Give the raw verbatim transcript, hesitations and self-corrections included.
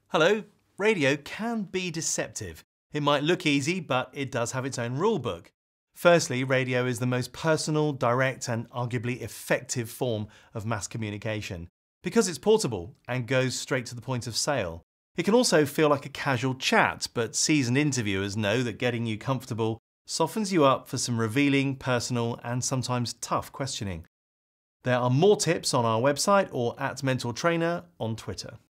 Hello. Radio can be deceptive. It might look easy, but it does have its own rulebook. Firstly, radio is the most personal, direct, and arguably effective form of mass communication because it's portable and goes straight to the point of sale. It can also feel like a casual chat, but seasoned interviewers know that getting you comfortable softens you up for some revealing, personal, and sometimes tough questioning. There are more tips on our website or at Mentor Trainer on Twitter.